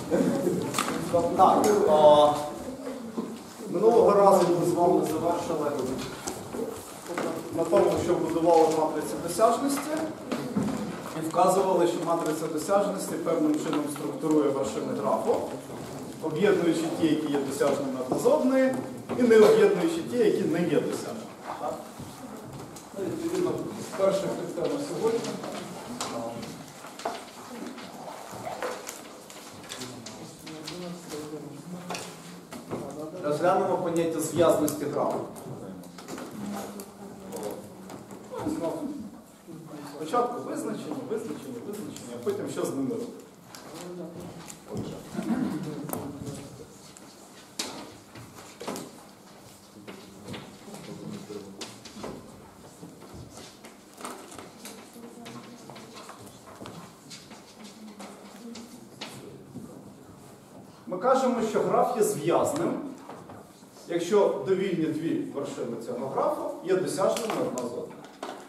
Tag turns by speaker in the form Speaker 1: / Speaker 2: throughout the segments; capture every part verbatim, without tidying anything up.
Speaker 1: Так, а, минулого разу ми з вами завершили на тому, що будували матрицю досяжності і вказували, що матриця досяжності певним чином структурує вершини графу, об'єднуючи ті, які є досяжними одна з одної, і не об'єднуючи ті, які не є досяжними. Ну, відповідно, перша тема сьогодні. Розглянемо поняття зв'язності графу. Спочатку визначення, визначення, визначення, а потім що з ними робити. Отже. Ми кажемо, що граф є зв'язним, якщо довільні дві вершини цього графу є досяжними одна з одної.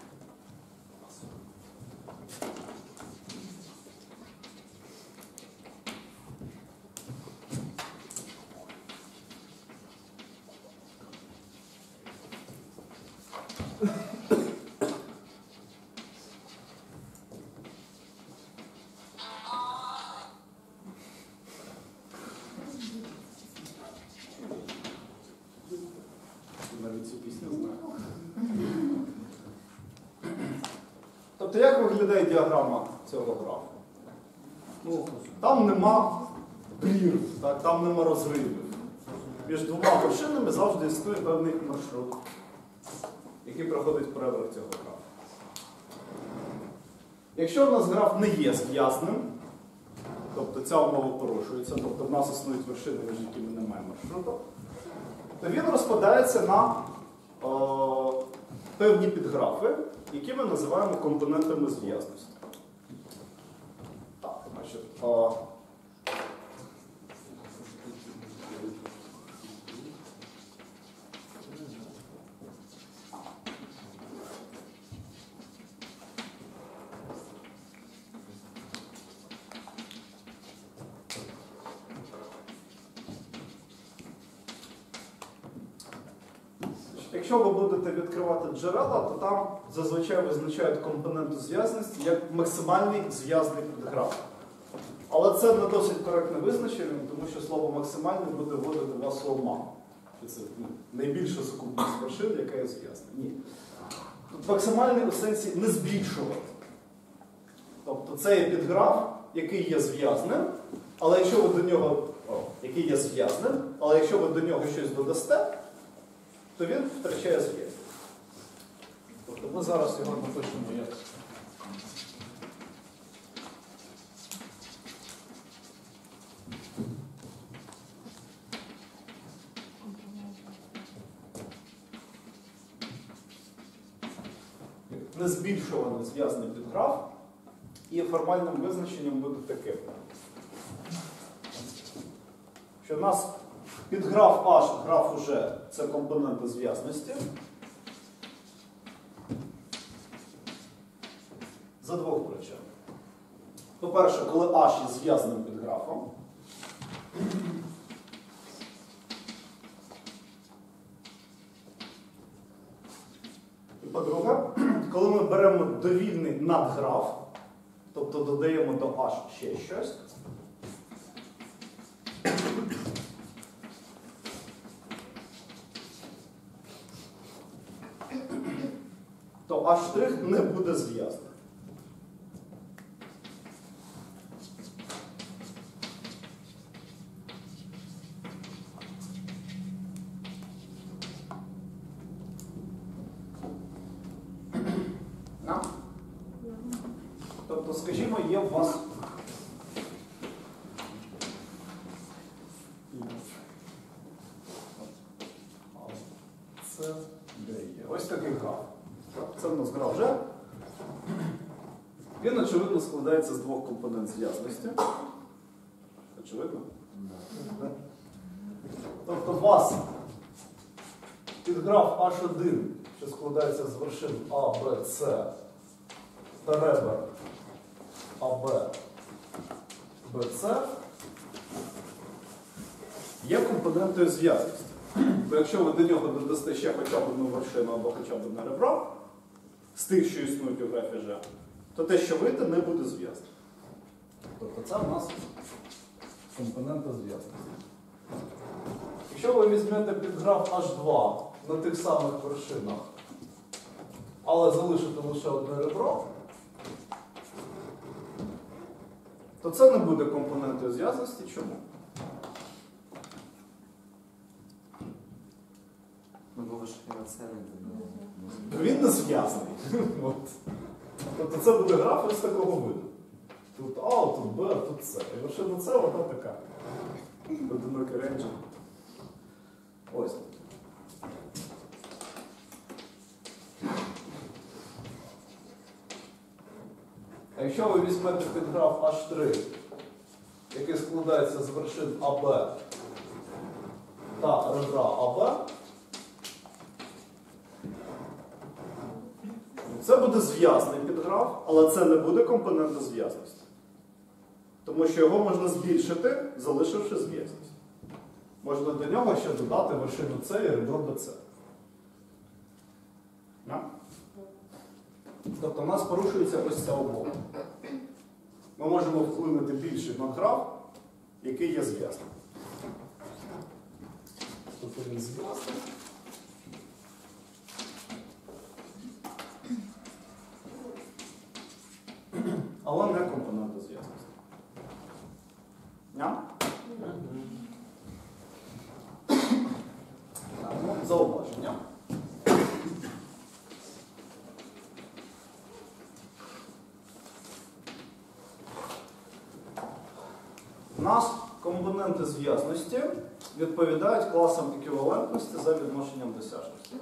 Speaker 1: Навіть цю пісню знаю. Тобто, як виглядає діаграма цього графу? Ну, там нема прірв, так? Там нема розривів. Між двома вершинами завжди існує певний маршрут, який проходить переверх цього графу. Якщо в нас граф не є зв'язним, тобто ця умова порушується, тобто в нас існують вершини, між якими немає маршруту, то він розпадається на о, певні підграфи, які ми називаємо компонентами зв'язності. Так, значить, о, Якщо ви будете відкривати джерела, то там зазвичай визначають компоненту зв'язності як максимальний зв'язний підграф. Але це не досить коректне визначення, тому що слово максимальний буде вводити вас в оману. Це ну, найбільша сукупність вершин, яка є зв'язна. Ні. Тут максимальний у сенсі не збільшувати. Тобто це є підграф, який є зв'язним, але якщо ви до нього, о, який є зв'язним, але якщо ви до нього щось додасте, то він втрачає зв'язок. Тобто ми зараз його напишемо як незбільшуваний зв'язний підграф, і формальним визначенням буде таке, що у нас підграф H, граф уже це компоненти зв'язності за двох причин. По-перше, коли H є зв'язним підграфом, і по-друге, коли ми беремо довільний надграф, тобто додаємо до H ще щось, то H' не буде зв'язним. Тобто, скажімо, є у вас це де є? Ось такий граф. Це в нас граф G. Він, очевидно, складається з двох компонент зв'язності. Очевидно? Тобто у вас підграф H один, що складається з вершин А, Б, С, та ребер А, Б, Б, С, є компонентою зв'язності. Бо якщо ви до нього додасте ще хоча б одну вершину або хоча б одне ребро, з тих, що існують у графі G, то те, що вийде, не буде зв'язано. Тобто це у нас компонента зв'язності. Якщо ви візьмете підграф аш два на тих самих вершинах, але залишите лише одне ребро, то це не буде компонентою зв'язності. Чому? Він не зв'язаний. Тобто це буде граф із такого виду. Тут А, тут Б, тут С. І вершина С, вона така. Одинокий рейнджер. Ось. А якщо ви візьмете підграф аш три, який складається з вершин АБ та ребра АБ, це буде зв'язний підграф, але це не буде компонента зв'язності. Тому що його можна збільшити, залишивши зв'язність. Можна до нього ще додати вершину С і ребро до С. Тобто у нас порушується ось ця умова. Ми можемо вплинути більше на граф, який є зв'язним. Тобто він зв'язний. Але не компонента зв'язності. Ня? Ну, зауваження. У нас компоненти зв'язності відповідають класам еквівалентності за відношенням досяжності.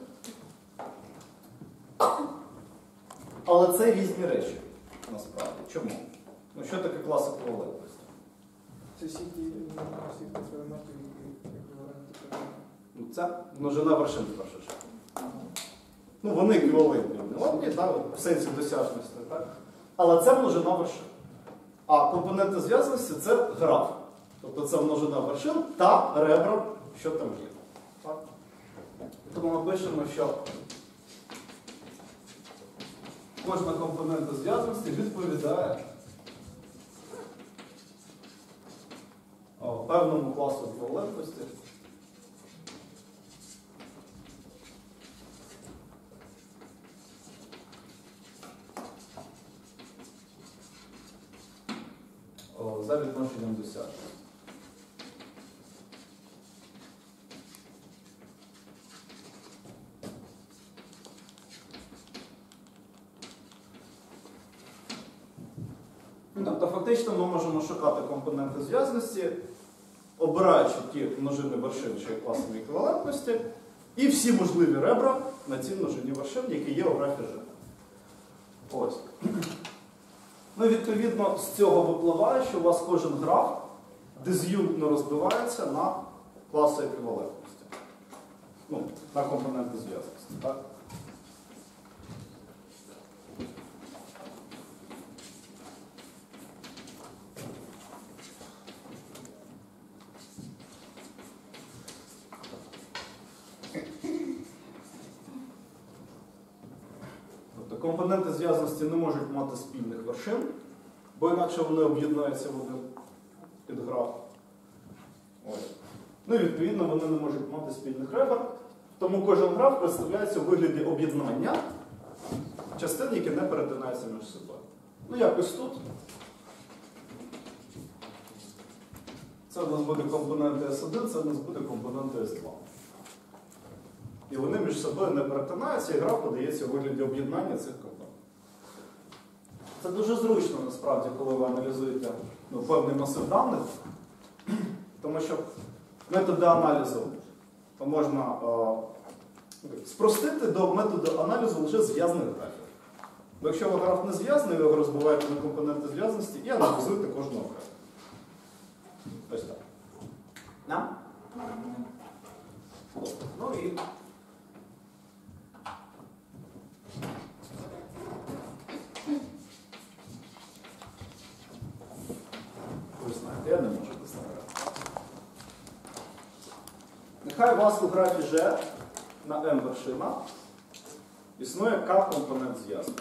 Speaker 1: Але це різні речі, насправді. Чому? Ну, що таке клас еквівалентності?
Speaker 2: Це всі ті всі елементи еквівалентності.
Speaker 1: Ну, це множина вершин, в першу чергу. Ну, вони еквівалентні. Вони, так, в сенсі досяжності, так? Але це множина вершин. А компоненти зв'язаності – це граф. Тобто це множина вершин та ребра, що там є. Так? Тому ми пишемо, що кожна компонента зв'язаності відповідає о, певному класу еквівалентності. О, за відношенням досяжності. Тобто фактично ми можемо шукати компоненти зв'язності, обираючи ті множини вершин, що є класами еквівалентності, і всі можливі ребра на цій множині вершин, які є у графі G. Ось. Ну, відповідно, з цього випливає, що у вас кожен граф диз'юнктно розбивається на класи еквівалентності. Ну, на компоненти зв'язності. Так? Компоненти зв'язності не можуть мати спільних вершин, бо інакше вони об'єднаються в один підграф. Ось. Ну і відповідно вони не можуть мати спільних ребер, тому кожен граф представляється у вигляді об'єднання частин, які не перетинаються між собою. Ну якось тут. Це в нас буде компоненти ес один, це в нас буде компоненти ес два. І вони між собою не перетинаються, і граф подається у вигляді об'єднання цих компонентів. Це дуже зручно, насправді, коли ви аналізуєте ну, певний масив даних, тому що методи аналізу то можна е, спростити до методу аналізу лише зв'язаних графів. Бо якщо ви граф не зв'язаний, ви його розбиваєте на компоненти зв'язаності і аналізуєте кожного графа. Ось так. На? Ну і ви знаєте, я не можу доставляти. Нехай у вас у графі G на m вершина існує k компонент зв'язку.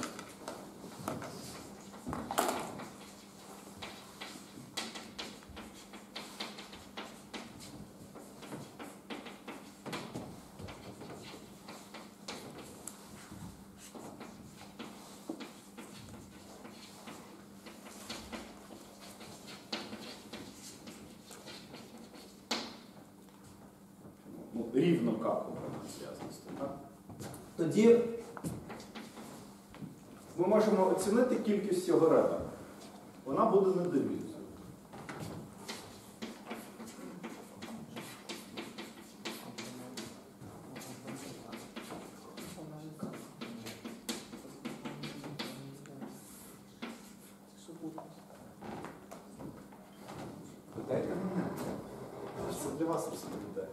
Speaker 1: Рівно k компонент зв'язності. Тоді ми можемо оцінити кількість цього ребер. Вона буде недовільною. Питайте мене. Це для вас розповідає.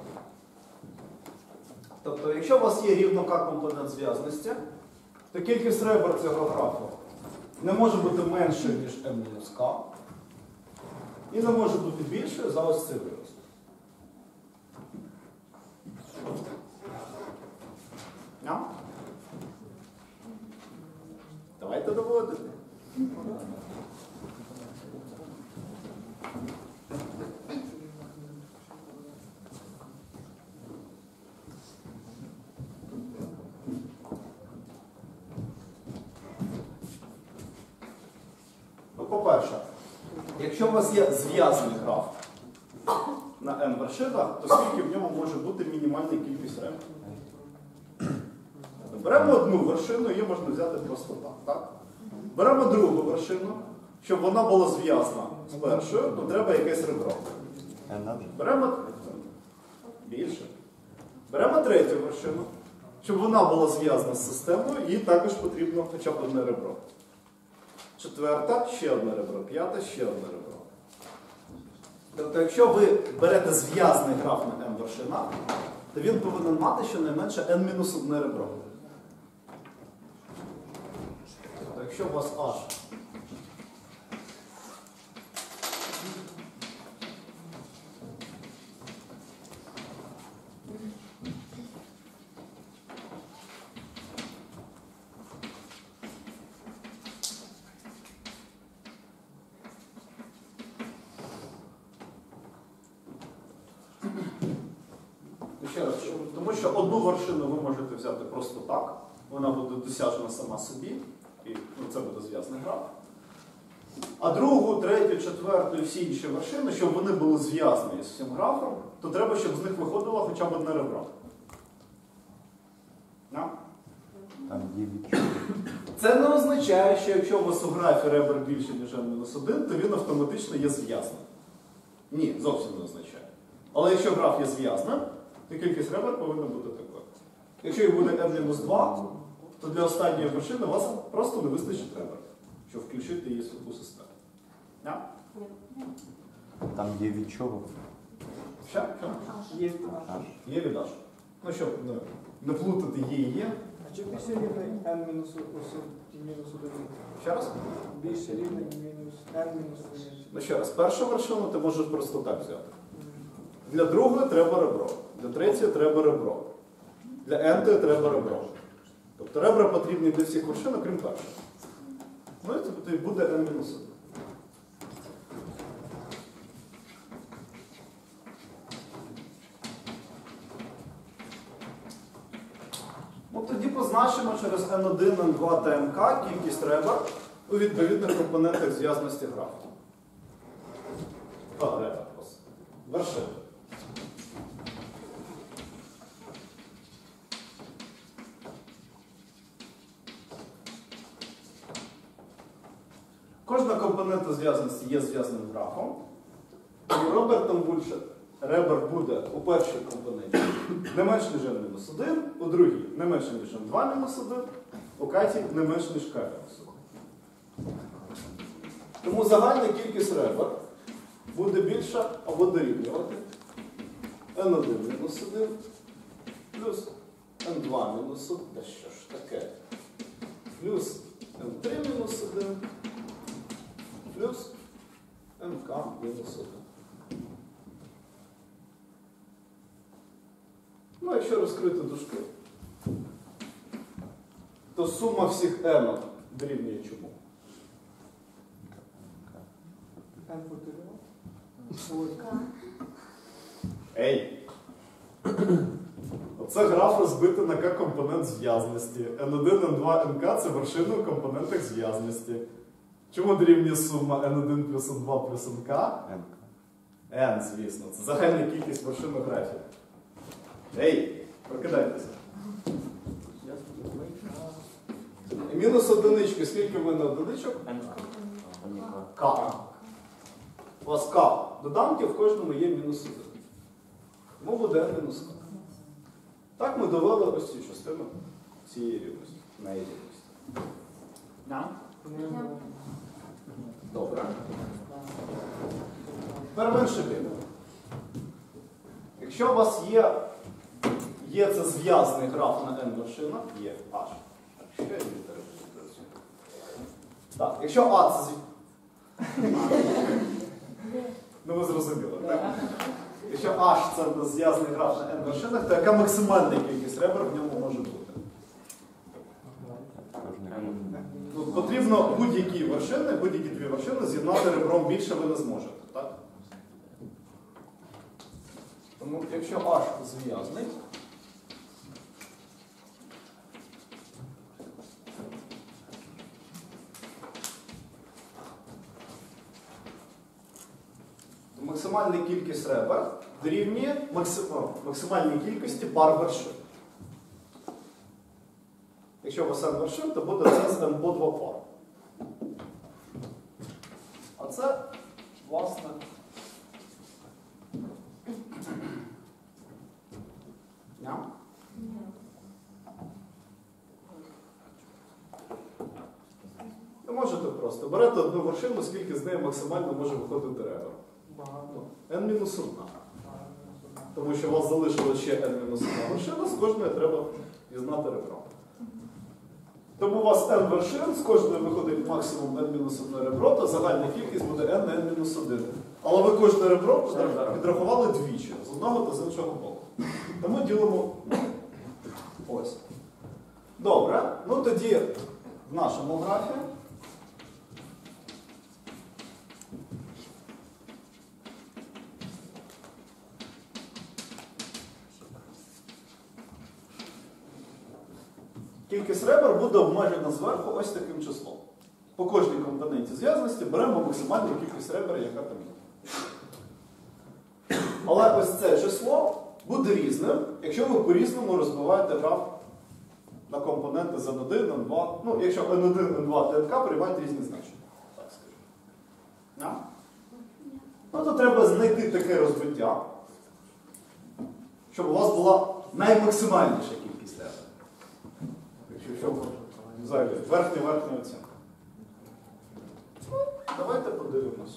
Speaker 1: Тобто, якщо у вас є рівно k компонент зв'язності, то кількість ребер цього графу не може бути менше, ніж m-k, і не може бути більшою за ось цей вираз. Yeah? Давайте доводити. По-перше, якщо у вас є зв'язаний граф на n вершинах, то скільки в ньому може бути мінімальна кількість ребер? Беремо одну вершину, її можна взяти просто так. так? Беремо другу вершину, щоб вона була зв'язана з першою, то треба якесь ребро. Беремо більше. Беремо третю вершину, щоб вона була зв'язана з системою, їй також потрібно хоча б одне ребро. Четверта, ще одне ребро, п'ята, ще одне ребро. Тобто, якщо ви берете зв'язаний граф на m вершинах, то він повинен мати щонайменше n-одне ребро. Тобто, якщо у вас H Ще раз, тому що одну вершину ви можете взяти просто так, вона буде досяжна сама собі, і ну, це буде зв'язаний граф. А другу, третю, четверту і всі інші вершини, щоб вони були зв'язані з цим графом, то треба, щоб з них виходило хоча б одне ребро. Це не означає, що якщо у вас у графі ребер більше, ніж n-один, то він автоматично є зв'язаним. Ні, зовсім не означає. Але якщо граф є зв'язним, то кількість ребер повинна бути такою. Якщо їх буде n-два, то для останньої вершини у вас просто не вистачить ребер, щоб включити її в таку систему. Yeah?
Speaker 3: Там є від чого?
Speaker 1: Що? Що?
Speaker 2: Є.
Speaker 1: Є від H. Ну, щоб не, не плутати є і є.
Speaker 2: А чи більше рівне n мінус один?
Speaker 1: Ще раз?
Speaker 2: Більше рівне мінус n мінус один.
Speaker 1: Ну, ще раз. Першу вершину ти можеш просто так взяти. Для другої треба ребро. Для третьої треба ребро. Для n-тої треба ребро. Тобто ребра потрібні для всіх вершин, окрім першої. Ну і тобто буде n-один. Ну, тоді позначимо через n-один, n-два та m-k кількість ребер у відповідних компонентах зв'язності графу. А, ребер просто. Вершин. Кожна компонента зв'язаності є зв'язаним графом. І ребер більше. Ребер буде у першій компоненті не менш ніж n-один, у другій не менше ніж n-два-один, у каті не менш ніж k-один. Тому загальна кількість ребер буде більша або дорівнювати n-один-один плюс n-два-один, та що ж таке, плюс n-три-один плюс n-k-один. Ну, якщо розкрити дужки, то сума всіх n дорівнює чому?
Speaker 2: N поділено.
Speaker 1: Ей! Оце граф розбитий на К-компонент зв'язності. ен один, ен два, ен ка – це вершини у компонентах зв'язності. Чому дорівнює сума ен один плюс ен два плюс ен ка?
Speaker 3: Н.
Speaker 1: N, звісно. Це загальна кількість вершин у графі. Ей! Прокидайтеся. І мінус одинички. Скільки в мене одиничок? К. У вас К доданки, в кожному є мінус один. Тому буде N мінус К. Так ми довели ось цю частину цієї рівності. На її рівності. Yeah. Добре. Тепер менше бігу. Якщо у вас є, є це зв'язаний граф на n вершинах, є H. Ще є літери. Так, якщо А це зв'язаний. Ну ви зрозуміли, так? Якщо H це зв'язаний граф на n вершинах, то яка максимальна кількість ребер в ньому може бути? Ну, потрібно будь-які вершини, будь-які дві вершини з'єднати ребром більше ви не зможете, так? Тому якщо H зв'язаний, то максимальна кількість ребер дорівнює максимальній кількості пар вершин. Якщо у вас n вершин, то буде це з n по два пар. А це, власне, Ня? Ви можете просто берете одну вершину, скільки з неї максимально може виходити ребер.
Speaker 2: Багато.
Speaker 1: n мінус одна. Тому що у вас залишилося ще n мінус одна вершина, з кожної треба дізнати ребром. Тому у вас n вершин, з кожної виходить максимум n мінус одне ребро, то загальна кількість буде n на n мінус один. Але ви кожне ребро підрахували двічі, з одного та з іншого боку. Тому ділимо ось. Добре, ну тоді в нашому графі кількість ребер буде обмежена зверху ось таким числом. По кожній компоненті зв'язаності беремо максимальну кількість ребер, яка там є. Але ось це число буде різним, якщо ви по-різному розбиваєте граф на компоненти з ен один, ен два. Ну, якщо ен один, ен два та ен ка приймають різні значення. Так скажу. Yeah? Ну, то треба знайти таке розбиття, щоб у вас була наймаксимальніша кількість ребер. Якщо зайві, верхня-верхня оцінка. Давайте подивимось.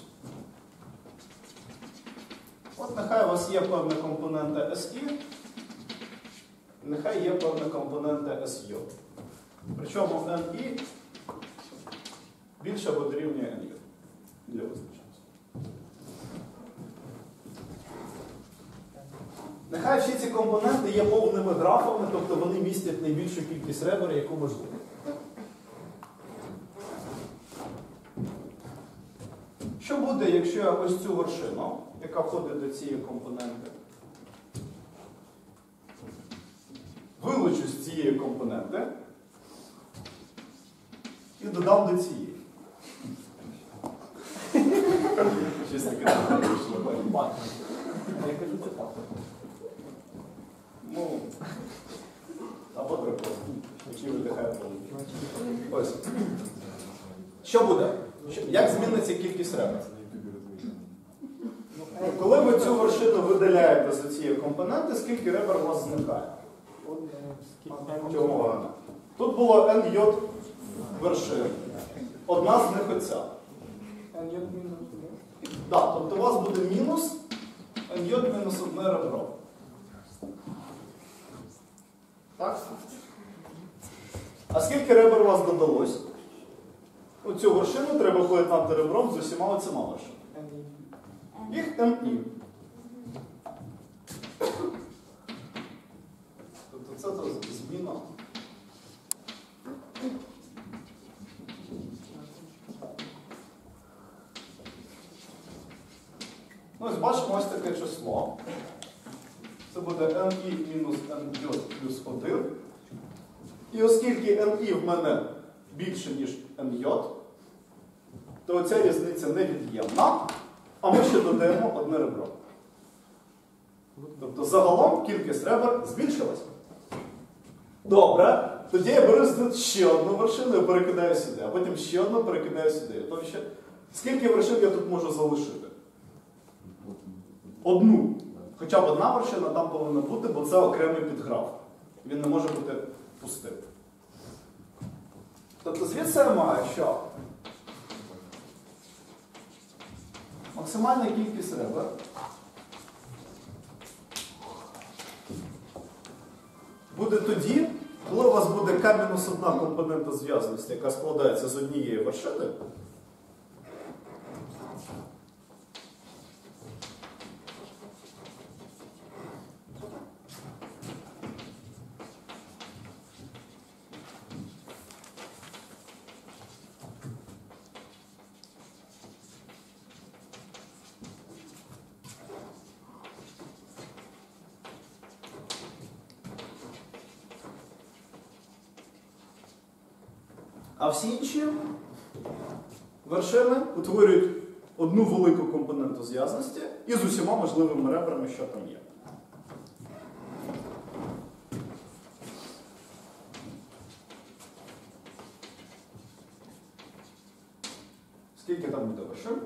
Speaker 1: От нехай у вас є певна компонента ес і, нехай є певна компонента ес ю. Причому ен і більше або дорівнює ен ю для визначеності. Нехай всі ці компоненти є повними графами, тобто вони містять найбільшу кількість ребер, яку можливо. Що буде, якщо я ось цю вершину, яка входить до цієї компоненти, вилучу з цієї компоненти і додам до цієї? Щось таке не вийшло.
Speaker 2: Я кажу, це так.
Speaker 1: Ну, або дракон, який видихає повітря. Ось. Що буде? Як зміниться кількість ребер? Коли ви цю вершину видаляєте з цієї компоненти, скільки ребер у вас зникає? Чому вона? Тут було n йод вершин. Одна з них оця.
Speaker 2: N йод мінус один.
Speaker 1: Так, тобто у вас буде мінус n йод мінус одне ребро. Так? А скільки ребер у вас додалось? Оцю вершину треба поєднати ребром з усіма оцима вершинами. Їх ен і. Це то зміна. Ну, ось бачимо ось таке число. Це буде ni мінус nj плюс один. І оскільки ni в мене більше, ніж ny, то ця різниця невід'ємна, а ми ще додаємо одне ребро. Тобто загалом кількість ребер збільшилась. Добре, тоді я беру ще одну вершину і перекидаю сюди, а потім ще одну перекидаю сюди. Тобто ще... Скільки вершин я тут можу залишити? Одну. Хоча б одна вершина там повинна бути, бо це окремий підграф. Він не може бути пустим. Тобто звідси я маю, що максимальна кількість ребер буде тоді, коли у вас буде k-мінус одна компонента зв'язаності, яка складається з однієї вершини, а всі інші вершини утворюють одну велику компоненту зв'язаності і з усіма можливими ребрами, що там є. Скільки там буде вершин?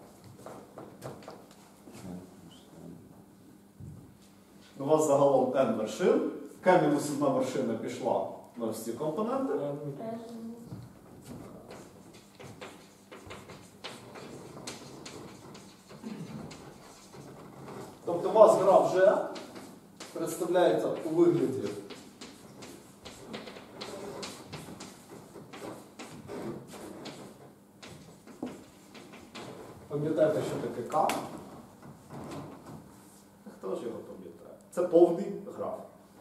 Speaker 1: У вас загалом n вершин, k-мінус одна вершина пішла на всі компоненти. Тобто у вас граф G представляється у вигляді пам'ятаєте, що таке К? Хто ж його пам'ятає? Це повний граф.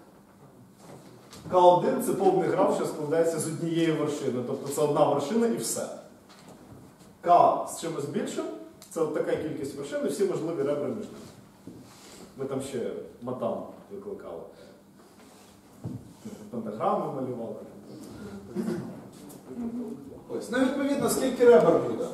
Speaker 1: К один це повний граф, що складається з однієї вершини. Тобто це одна вершина і все. К з чимось більшим це от така кількість вершин і всі можливі ребри між ними. Ви там ще матан викликали. Пентаграми малювали. Ось. Ну, відповідно, скільки ребер буде?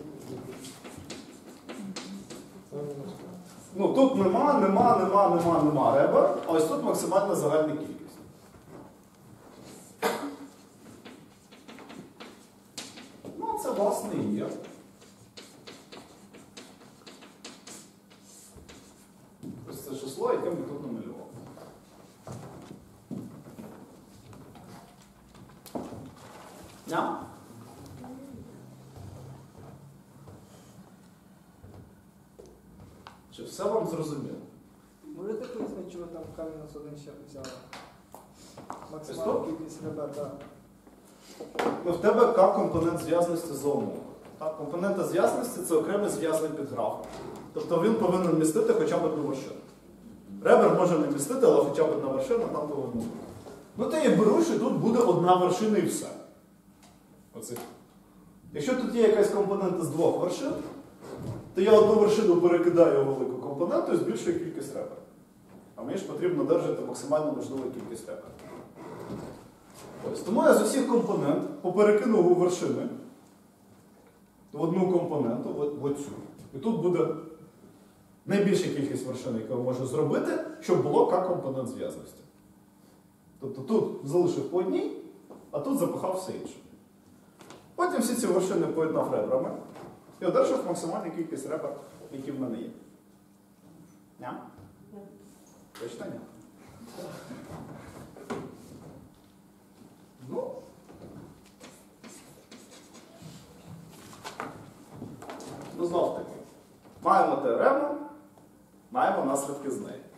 Speaker 1: Ну, тут нема, нема, нема, нема, нема ребер, а ось тут максимальна загальна кількість. Ну, це, власне, і є. Ось це число, яке ми тут намалювали. Yeah? Чи все вам зрозуміло?
Speaker 2: Можете пояснити, чого там к-мінус один ще взяли?
Speaker 1: Ось
Speaker 2: Максимальна
Speaker 1: тут?
Speaker 2: кількість ребер, так.
Speaker 1: Ну, в тебе К компонент зв'язаності за умови. Так, компонента зв'язаності це окремий зв'язаний підграф. Тобто він повинен містити хоча б одну вершину. Ребер може не містити, але хоча б одна вершина там повинна бути. Ну, то я беру, що тут буде одна вершина і все. Оце. Якщо тут є якась компонента з двох вершин, то я одну вершину перекидаю у велику компоненту і збільшую кількість ребер. А мені ж потрібно держати максимально можливу кількість ребер. Ось. Тому я з усіх компонент поперекинув у вершини в одну компоненту, в оцю. І тут буде найбільша кількість вершин, яку я можу зробити, щоб було К-компонент зв'язаності. Тобто тут залишив по одній, а тут запихав все інше. Потім всі ці вершини поєднав ребрами і одержав максимальну кількість ребер, які в мене є. Ня? Точно ні? Ну. Ну, знов таки. Маємо теорему, маємо наслідки з неї.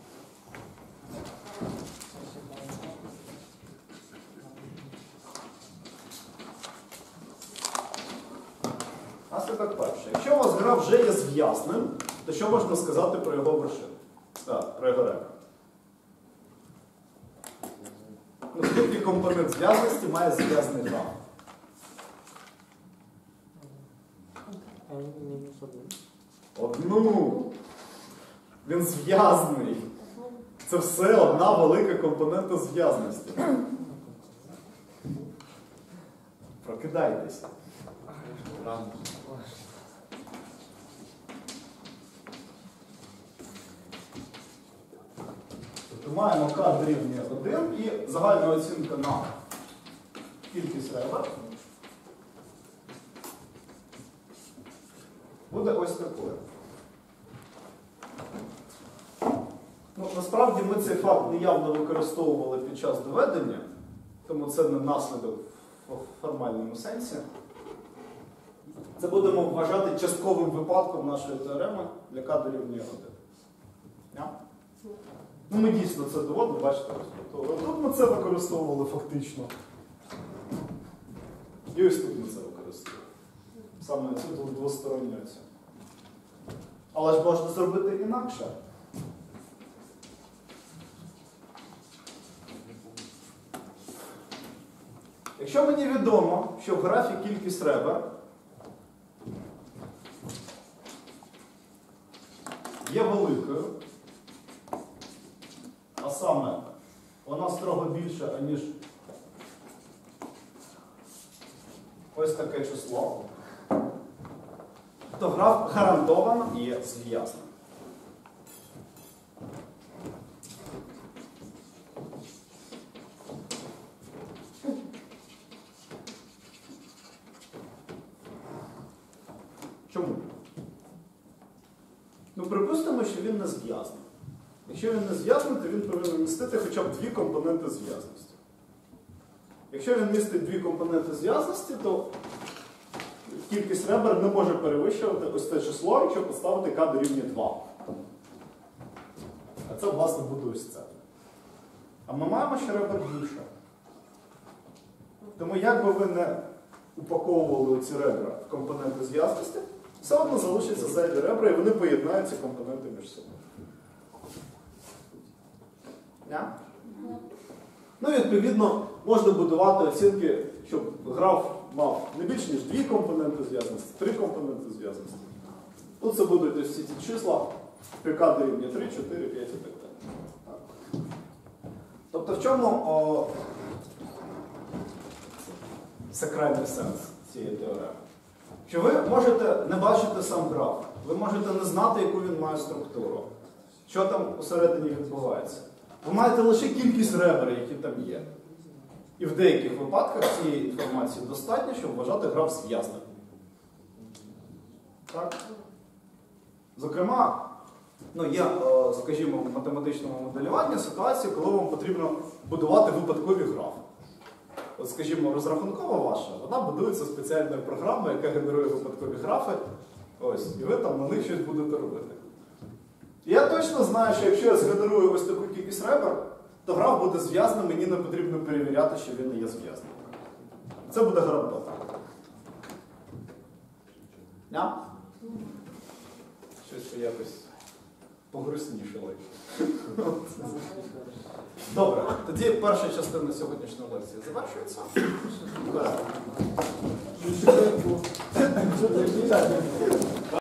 Speaker 1: Наслідок перший. Якщо у вас граф вже є зв'язним, то що можна сказати про його вершину? Так, про його ребра. Оскільки компонент зв'язності має зв'язний граф.
Speaker 2: N мінус один.
Speaker 1: Одну. Він зв'язний. Це все одна велика компонента зв'язності. Прокидайтеся.
Speaker 3: Рано.
Speaker 1: Тобто маємо К дорівнює один і загальна оцінка на кількість ребер буде ось такою. Ну, насправді ми цей факт неявно використовували під час доведення, тому це не наслідок в формальному сенсі. Це будемо вважати частковим випадком нашої теореми для К дорівнює один. Yeah? Ну, ми дійсно це доводили, бачите, тобто тут ми це використовували фактично. І ось тут ми це використовували. Саме цю двосторонню оцінку. Але ж можна зробити інакше. Якщо мені відомо, що в графі кількість ребер є великою, а саме вона строго більша, аніж ось таке число, то граф гарантовано є зв'язним. Чому? Ну, припустимо, що він не зв'язний. Якщо він не зв'язаний, то він повинен містити хоча б дві компоненти зв'язності. Якщо він містить дві компоненти зв'язності, то кількість ребер не може перевищувати ось це число, якщо поставити К дорівнює два. А це, власне, буде ось це. А ми маємо ще ребер більше. Тому як би ви не упаковували ці ребра в компоненти зв'язності, все одно залишаться зайві ребра, і вони поєднають ці компоненти між собою. Yeah? Ну, відповідно, можна будувати оцінки, щоб граф мав не більш ніж дві компоненти зв'язності, три компоненти зв'язності. Тут це будуть ось ці числа, К дорівнює три, чотири, п'ять і так далі. Тобто в чому о, сакральний сенс цієї теореми? Що ви можете не бачити сам граф, ви можете не знати, яку він має структуру, що там усередині відбувається. Ви маєте лише кількість ребер, які там є. І в деяких випадках цієї інформації достатньо, щоб вважати граф зв'язним. Так? Зокрема, ну, є, скажімо, в математичному моделюванні ситуації, коли вам потрібно будувати випадкові графи. От, скажімо, розрахункова ваша, вона будується спеціальною програмою, яка генерує випадкові графи. Ось, і ви там на них щось будете робити. І я точно знаю, що якщо я згенерую ось таку кількість ребер, то граф буде зв'язним, мені не потрібно перевіряти, що він не є зв'язним. Це буде гарантовано. Yeah? Щось ви якось погруснішили. Добре, тоді перша частина сьогоднішньої лекції завершується. Вперед.